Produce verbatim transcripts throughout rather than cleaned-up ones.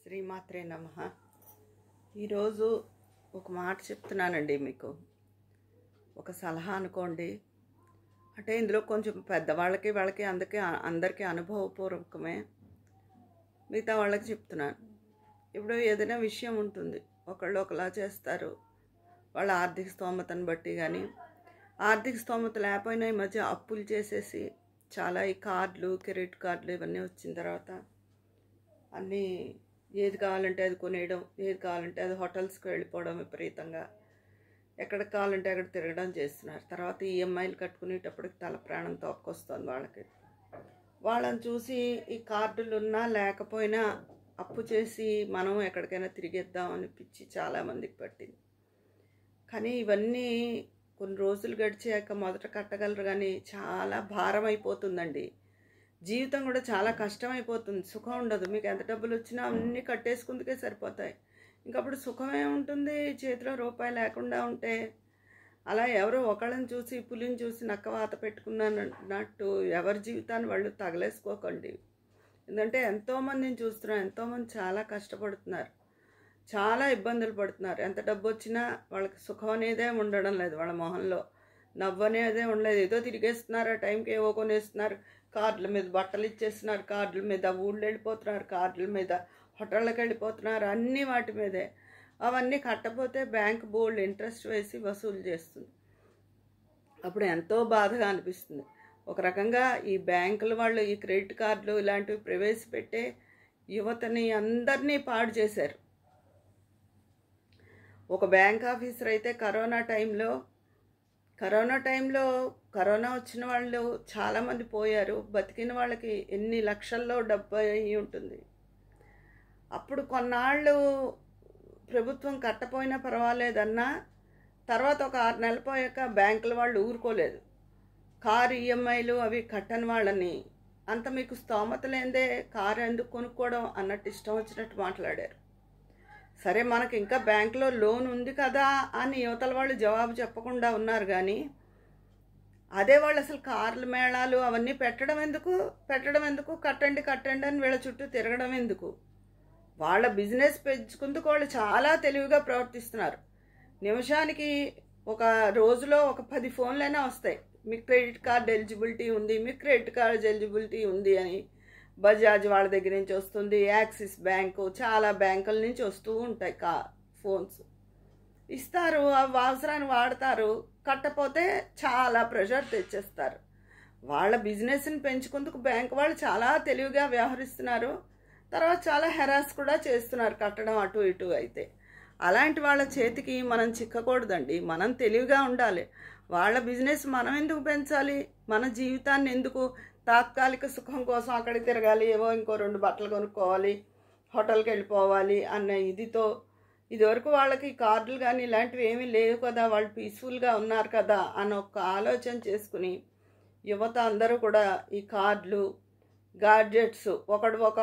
శ్రీమాత్రే నమః. ఈరోజు ఒక మాట చెప్తున్నానండి మీకు. ఒక సలహా అనుకోండి. అంటే ఇందులో కొంచెం పెద్దవాళ్ళకి వాళ్ళకి అందరికీ అందరికీ అనుభవపూర్వకమే. మిగతా వాళ్ళకి చెప్తున్నాను. ఇప్పుడు ఏదైనా విషయం ఉంటుంది, ఒకళ్ళు ఒకలా చేస్తారు. వాళ్ళ ఆర్థిక స్తోమతను బట్టి కానీ, ఆర్థిక స్తోమత లేకపోయినా ఈ మధ్య అప్పులు చేసేసి చాలా ఈ కార్డులు, క్రెడిట్ కార్డులు ఇవన్నీ వచ్చిన తర్వాత అన్నీ ఏది కావాలంటే అది కొనేయడం, ఏది కావాలంటే అది హోటల్స్కి వెళ్ళిపోవడం, విపరీతంగా ఎక్కడికి కావాలంటే అక్కడ తిరగడం చేస్తున్నారు. తర్వాత ఈఎంఐలు కట్టుకునేటప్పటికి తల ప్రాణం తోక్కొస్తుంది వాళ్ళకి. వాళ్ళని చూసి ఈ కార్డులు ఉన్నా లేకపోయినా అప్పు చేసి మనం ఎక్కడికైనా తిరిగేద్దాం అనిపించి చాలామందికి పట్టింది. కానీ ఇవన్నీ కొన్ని రోజులు గడిచాక మొదట కట్టగలరు, కానీ చాలా భారం అయిపోతుందండి. జీవితం కూడా చాలా కష్టమైపోతుంది. సుఖం ఉండదు. మీకు ఎంత డబ్బులు వచ్చినా అన్నీ కట్టేసుకుందుకే సరిపోతాయి. ఇంకప్పుడు సుఖమే ఉంటుంది చేతిలో రూపాయి లేకుండా ఉంటే. అలా ఎవరో ఒకళ్ళని చూసి పులిని చూసి నక్కవాత పెట్టుకున్నట్టు ఎవరి జీవితాన్ని వాళ్ళు తగలేసుకోకండి. ఎందుకంటే ఎంతోమందిని చూస్తున్నాం, ఎంతోమంది చాలా కష్టపడుతున్నారు, చాలా ఇబ్బందులు పడుతున్నారు. ఎంత డబ్బు వచ్చినా వాళ్ళకి సుఖం అనేదే ఉండడం లేదు. వాళ్ళ మొహంలో నవ్వు అనేదే ఉండలేదు. ఏదో తిరిగేస్తున్నారు, ఆ టైంకి ఏవో కొనేస్తున్నారు, కార్డుల మీద బట్టలు ఇచ్చేస్తున్నారు, కార్డుల మీద ఊళ్ళు వెళ్ళిపోతున్నారు, కార్డుల మీద హోటళ్ళకి వెళ్ళిపోతున్నారు, అన్నీ వాటి మీదే. అవన్నీ కట్టపోతే బ్యాంక్ బోల్డ్ ఇంట్రెస్ట్ వేసి వసూలు చేస్తుంది. అప్పుడు ఎంతో బాధగా అనిపిస్తుంది. ఒక రకంగా ఈ బ్యాంకుల వాళ్ళు ఈ క్రెడిట్ కార్డులు ఇలాంటివి ప్రవేశపెట్టే యువతని అందరినీ పాడు చేశారు. ఒక బ్యాంక్ ఆఫీసర్ అయితే కరోనా టైంలో కరోనా టైంలో కరోనా వచ్చిన వాళ్ళు చాలామంది పోయారు. బతికిన వాళ్ళకి ఎన్ని లక్షల్లో డబ్బు అయి ఉంటుంది. అప్పుడు కొన్నాళ్ళు ప్రభుత్వం కట్టపోయినా పర్వాలేదన్నా, తర్వాత ఒక ఆరు నెలలు పోయాక బ్యాంకుల వాళ్ళు ఊరుకోలేదు. కారు ఈఎంఐలు అవి కట్టని వాళ్ళని, అంత మీకు స్తోమత లేదే కారు ఎందుకు కొనుక్కోవడం అన్నట్టు ఇష్టం వచ్చినట్టు మాట్లాడారు. సరే, మనకి ఇంకా బ్యాంకులో లోన్ ఉంది కదా అని యువతల వాళ్ళు జవాబు చెప్పకుండా ఉన్నారు. కానీ అదే వాళ్ళు అసలు కార్ల మేళాలు అవన్నీ పెట్టడం ఎందుకు పెట్టడం ఎందుకు కట్టండి కట్టండి అని వీళ్ళ చుట్టూ తిరగడం ఎందుకు? వాళ్ళ బిజినెస్ పెంచుకుందుకు వాళ్ళు చాలా తెలివిగా ప్రవర్తిస్తున్నారు. నిమిషానికి ఒక రోజులో ఒక పది ఫోన్లైనా వస్తాయి, మీకు క్రెడిట్ కార్డ్ ఎలిజిబిలిటీ ఉంది, మీకు క్రెడిట్ కార్డ్ ఎలిజిబిలిటీ ఉంది అని. బజాజ్ వాళ్ళ దగ్గర నుంచి వస్తుంది, యాక్సిస్ బ్యాంకు, చాలా బ్యాంకుల నుంచి వస్తూ ఉంటాయి కా ఫోన్స్ ఇస్తారు. అవి అవసరాన్ని వాడతారు, కట్టపోతే చాలా ప్రెషర్ తెచ్చేస్తారు. వాళ్ళ బిజినెస్ని పెంచుకుందుకు బ్యాంక్ వాళ్ళు చాలా తెలివిగా వ్యవహరిస్తున్నారు. తర్వాత చాలా హెరాస్ కూడా చేస్తున్నారు కట్టడం అటు ఇటు. అయితే అలాంటి వాళ్ళ చేతికి మనం చిక్కకూడదండి. మనం తెలివిగా ఉండాలి. వాళ్ళ బిజినెస్ మనం ఎందుకు పెంచాలి? మన జీవితాన్ని ఎందుకు తాత్కాలిక సుఖం కోసం అక్కడికి తిరగాలి, ఏవో ఇంకో రెండు బట్టలు కొనుక్కోవాలి, హోటల్కి వెళ్ళిపోవాలి అన్న ఇదితో. ఇదివరకు వాళ్ళకి కార్డులు కానీ ఇలాంటివి ఏమీ లేవు కదా, వాళ్ళు పీస్ఫుల్గా ఉన్నారు కదా అని ఒక ఆలోచన చేసుకుని యువత అందరూ కూడా ఈ కార్డులు, గాడ్జెట్స్, ఒకడు ఒక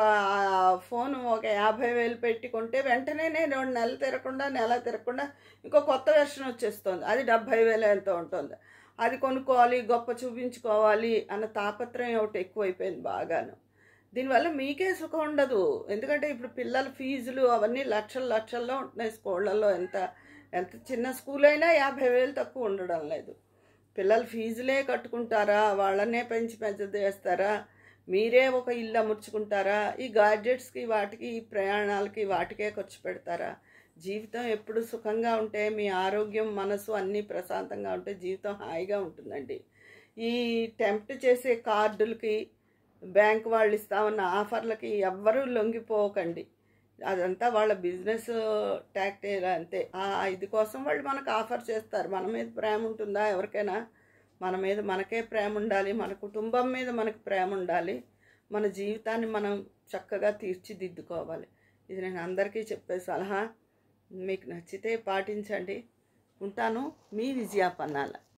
ఫోను ఒక యాభై వేలు పెట్టి కొంటే వెంటనే రెండు నెలలు తిరగకుండా నెల తిరగకుండా ఇంకో కొత్త వెర్షన్ వచ్చేస్తుంది. అది డెబ్భై వేలు ఎంతో ఉంటుంది. అది కొనుక్కోవాలి, గొప్ప చూపించుకోవాలి అన్న తాపత్రయం ఒకటి ఎక్కువైపోయింది బాగాను. దీనివల్ల మీకే సుఖం ఉండదు. ఎందుకంటే ఇప్పుడు పిల్లల ఫీజులు అవన్నీ లక్షల లక్షల్లో ఉంటున్నాయి స్కూళ్ళల్లో. ఎంత ఎంత చిన్న స్కూల్ అయినా యాభై వేలు తక్కువ ఉండడం లేదు. పిల్లల ఫీజులే కట్టుకుంటారా? వాళ్ళనే పెంచి పెంచేస్తారా? మీరే ఒక ఇల్లు అమర్చుకుంటారా? ఈ గాడ్జెట్స్కి వాటికి ఈ ప్రయాణాలకి వాటికే ఖర్చు పెడతారా? జీవితం ఎప్పుడు సుఖంగా ఉంటే, మీ ఆరోగ్యం మనసు అన్నీ ప్రశాంతంగా ఉంటే జీవితం హాయిగా ఉంటుందండి. ఈ టెంప్ట్ చేసే కార్డులకి, బ్యాంక్ వాళ్ళు ఇస్తామన్న ఆఫర్లకి ఎవ్వరూ లొంగిపోకండి. అదంతా వాళ్ళ బిజినెస్ టాక్టిక్ అంతే. ఆ ఇది కోసం వాళ్ళు మనకు ఆఫర్ చేస్తారు. మన మీద ప్రేమ ఉంటుందా ఎవరికైనా? మన మీద మనకే ప్రేమ ఉండాలి, మన కుటుంబం మీద మనకు ప్రేమ ఉండాలి, మన జీవితాన్ని మనం చక్కగా తీర్చిదిద్దుకోవాలి. ఇది నేను అందరికీ చెప్పే సలహా. మీకు నచ్చితే పాటించండి. ఉంటాను, మీ విజయ పన్నాల.